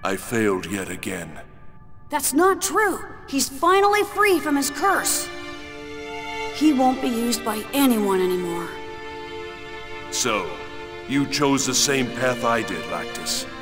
I failed yet again. That's not true. He's finally free from his curse. He won't be used by anyone anymore. So, you chose the same path I did, Lactus.